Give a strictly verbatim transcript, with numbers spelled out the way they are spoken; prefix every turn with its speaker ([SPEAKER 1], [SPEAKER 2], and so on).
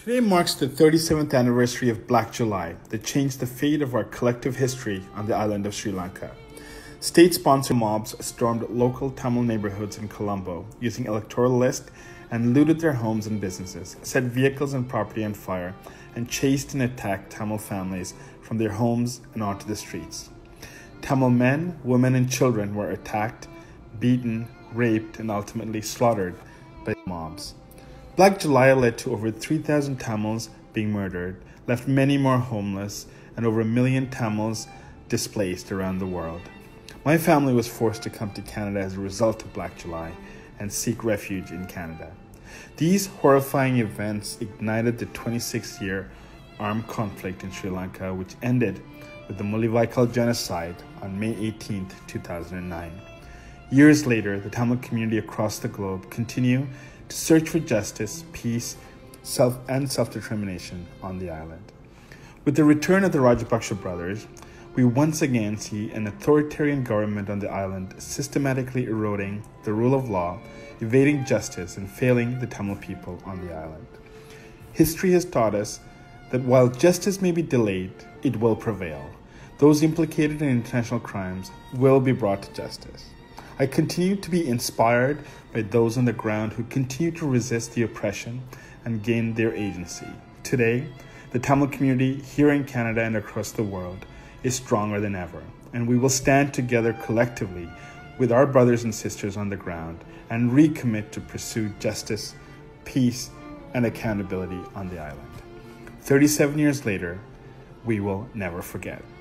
[SPEAKER 1] Today marks the thirty-seventh anniversary of Black July that changed the fate of our collective history on the island of Sri Lanka. State-sponsored mobs stormed local Tamil neighborhoods in Colombo using electoral lists and looted their homes and businesses, set vehicles and property on fire, and chased and attacked Tamil families from their homes and onto the streets. Tamil men, women, and children were attacked, beaten, raped, and ultimately slaughtered by mobs. Black July led to over three thousand Tamils being murdered, left many more homeless, and over a million Tamils displaced around the world. My family was forced to come to Canada as a result of Black July and seek refuge in Canada. These horrifying events ignited the twenty-six-year armed conflict in Sri Lanka, which ended with the Mullavikal genocide on May eighteenth, two thousand nine. Years later, the Tamil community across the globe continue to search for justice, peace, self and self-determination on the island. With the return of the Rajapaksa brothers, we once again see an authoritarian government on the island systematically eroding the rule of law, evading justice, and failing the Tamil people on the island. History has taught us that while justice may be delayed, it will prevail. Those implicated in international crimes will be brought to justice. I continue to be inspired by those on the ground who continue to resist the oppression and gain their agency. Today, the Tamil community here in Canada and across the world is stronger than ever, and we will stand together collectively with our brothers and sisters on the ground and recommit to pursue justice, peace, and accountability on the island. thirty-seven years later, we will never forget.